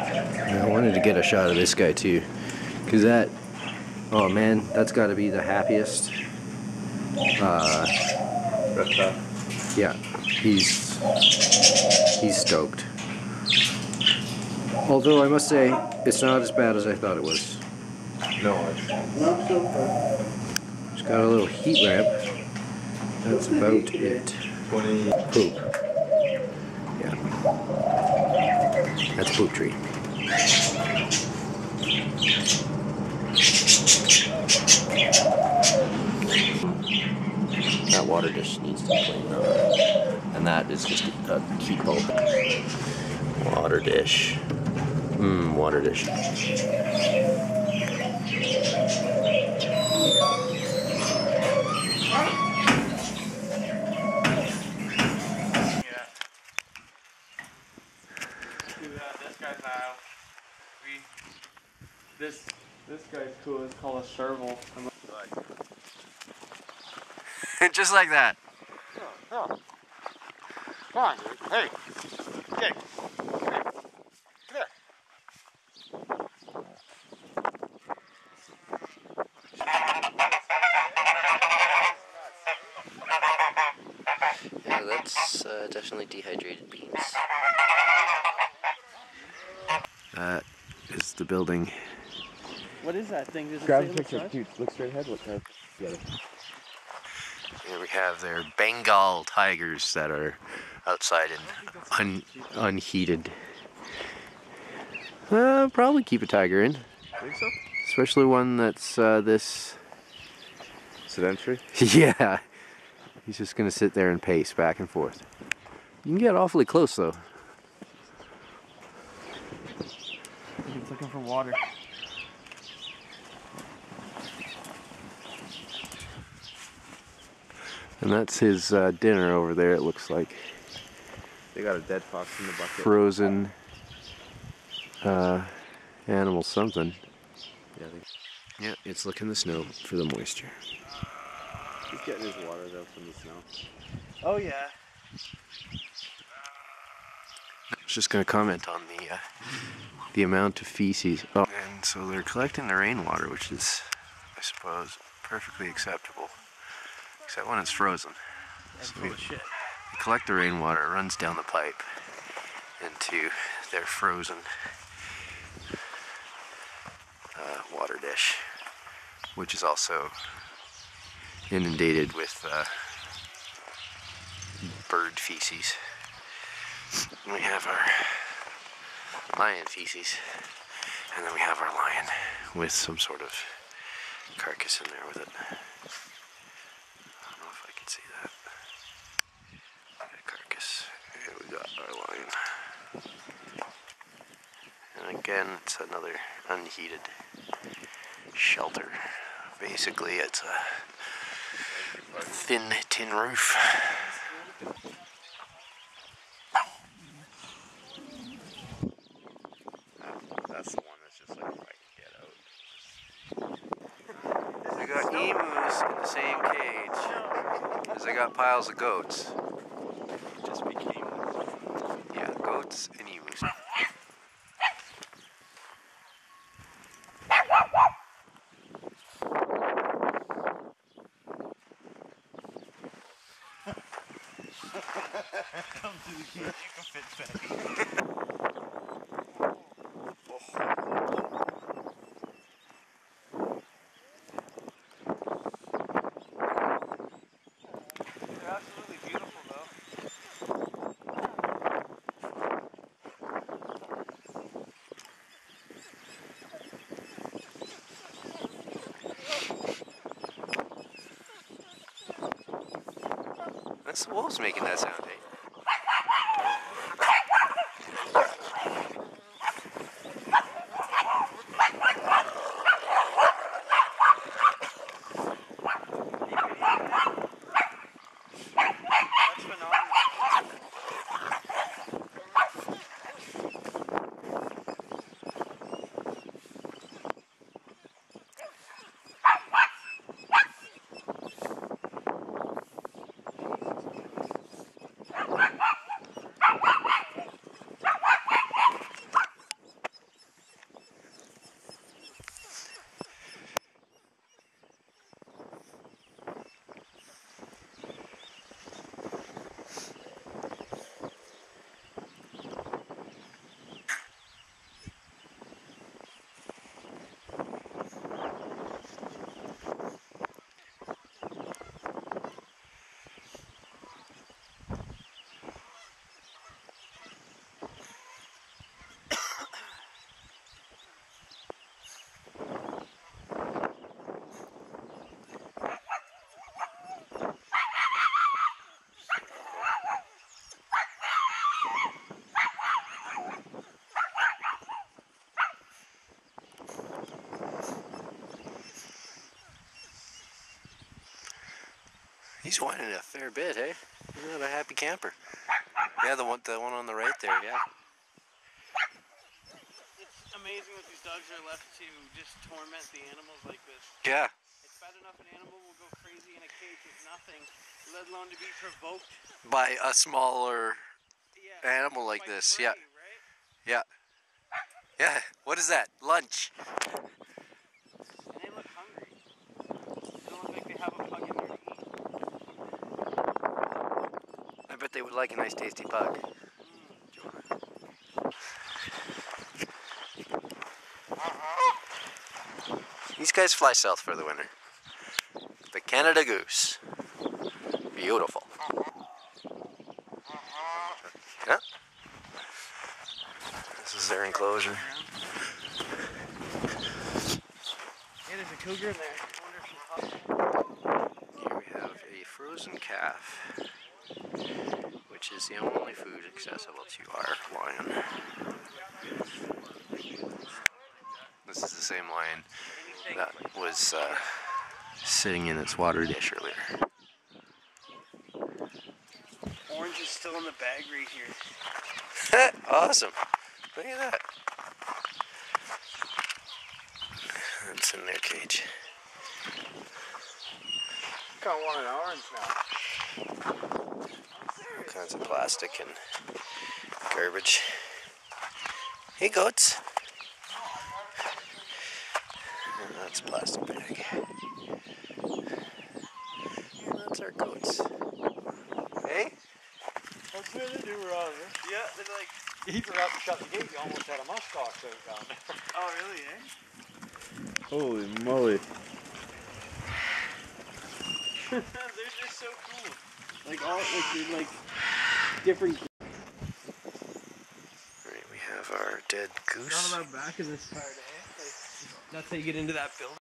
I wanted to get a shot of this guy too, because that, oh man, that's got to be the happiest. Yeah, he's stoked. Although I must say, it's not as bad as I thought it was. No, it's not so far. It's got a little heat lamp. That's about it. 20 Poop. Yeah. That's a poop tree. That water dish needs to be cleaned up. And that is just a keepo. Water dish. Water dish. This guy's now. This guy's cool. It's called a serval. Just like that. Oh. Come on, dude. Hey. Okay. Come here. Yeah, that's definitely dehydrated beans. That is the building. What is that thing? Does it Grab say a on the picture. front? Dude, look straight ahead. Look together. Here we have their Bengal tigers that are outside and unheated. Probably keep a tiger in. Think so? Especially one that's this... Sedentary? Yeah. He's just gonna sit there and pace back and forth. You can get awfully close though. It's looking for water. And that's his dinner over there, it looks like. They got a dead fox in the bucket. Frozen animal something. Yeah, it's licking the snow for the moisture. He's getting his water though from the snow. Oh yeah. I was just going to comment on the amount of feces. Oh. And so they're collecting the rainwater, which is, I suppose, perfectly acceptable. Except when it's frozen. That's So full of shit. they collect the rainwater, it runs down the pipe into their frozen water dish, which is also inundated with bird feces. And we have our lion feces, and then we have our lion with some sort of carcass in there with it. I don't know if I can see that. That carcass. Here we got our lion. And again, it's another unheated shelter. Basically, it's a thin tin roof. That's the one that's just like, if I can get out. They got emus in the same cage as they got piles of goats. Just became. Yeah, goats and emus. Come to the cage, you can fit back. They're absolutely beautiful though. That's the wolves making that sound, eh? That's phenomenal. He's whining a fair bit, hey? He's not a happy camper. Yeah, the one on the right there, yeah. It's amazing that these dogs are left to just torment the animals like this. Yeah. It's bad enough an animal will go crazy in a cage with nothing, let alone to be provoked. By a smaller Yeah, animal like by this, prey, yeah. Right? Yeah. Yeah, what is that? Lunch. And they look hungry. They don't look like they have a pug in there to eat. I bet they would like a nice tasty pug. These guys fly south for the winter. The Canada goose. Beautiful. Yeah. This is their enclosure. Yeah, there's a cougar in there. I wonder if she's hot. Here we have a frozen calf, which is the only food accessible to our lion. This is the same lion that was sitting in its water dish earlier. Orange is still in the bag right here. Awesome. Look at that. That's in their cage. Got one in orange now. All kinds of plastic and garbage. Hey, goats. And that's a plastic bag. And that's our goats. Hey? What's good to do around here? Yeah, they're like, He forgot to shut the gate. You almost had a muskox out down there. oh really, eh? Holy moly. They're just so cool. Like all, like they're like different. Alright, we have our dead goose. Not about back in this part, eh? Like, that's how you get into that building.